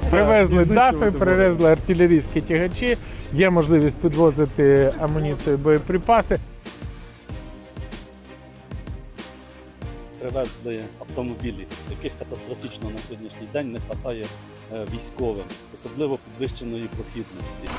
Привезли дафи, привезли артилерійські тягачі, є можливість підвозити амуніцію, боєприпаси. Привезли автомобілі, яких катастрофічно на сьогоднішній день не вистачає військовим, особливо підвищеної прохідності.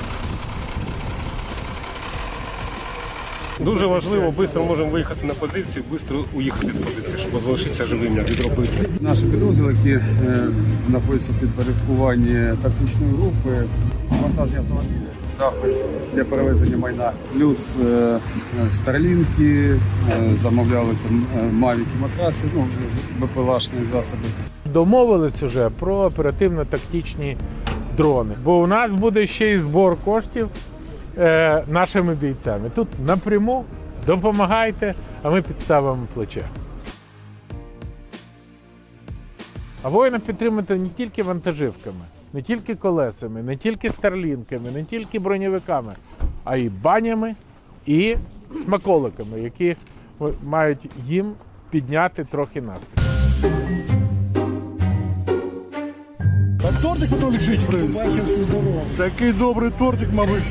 Дуже важливо, швидко можемо виїхати на позицію, швидко уїхати з позиції, щоб залишитися живими, відробити. Наші підрозділи, які знаходяться під підпорядкуванні тактичної групи, вантажні автомобілі, дафи для перевезення майна, плюс старлінки, замовляли там мавіки, матраси, ну вже БПЛАшні засоби. Домовились вже про оперативно-тактичні дрони, бо у нас буде ще й збор коштів нашими бійцями. Тут напряму допомагайте, а ми підставимо плече. А воїна підтримати не тільки вантажівками, не тільки колесами, не тільки старлінками, не тільки броньовиками, а й банями і смаколиками, які мають їм підняти трохи настрій. А тортик потім лежить, бачив всю дорогу. Такий добрий тортик, мабуть.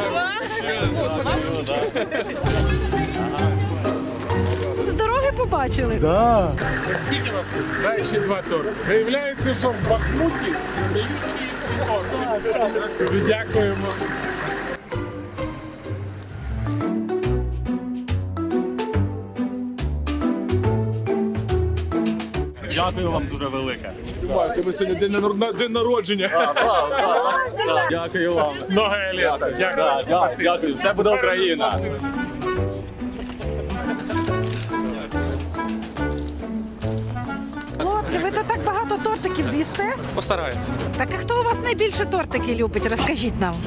З дороги побачили? Да. Скільки вас тут? Дай ще 2 торти. Виявляється, що в Бахмуті дають київський торт. Дякуємо. Дякую вам дуже велике. Тебе сьогодні день народження. Дякую вам. Много літа. Дякую. Дякую. Все буде Україна. Хлопці, ви тут так багато тортиків з'їсте? Постараємося. Так а хто у вас найбільше тортики любить? Розкажіть нам.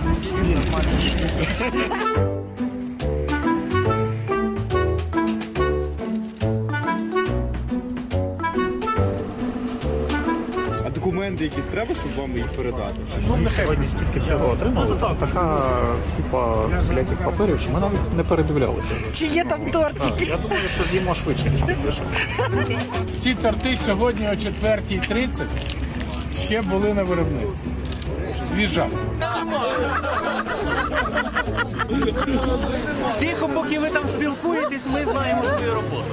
Документи якісь треба, щоб вам їх передати? Ми сьогодні стільки всього отримали. Така купа всіляких паперів, що ми навіть не передивлялися. Чи є там тортики? Я думаю, що з'їмо швидше, ніж підпишемо. Ці торти сьогодні о 4:30 ще були на виробництві. Свіжа. Тихо, поки ви там спілкуєтесь, ми знаємо свою роботу.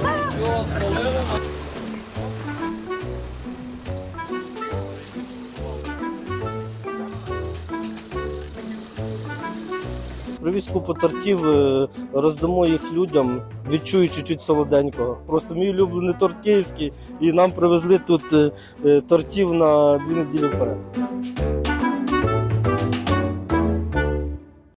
Привіз купу тортів, роздамо їх людям, відчую чуть-чуть солоденького. Просто мій улюблений торт київський, і нам привезли тут тортів на 2 неділі вперед.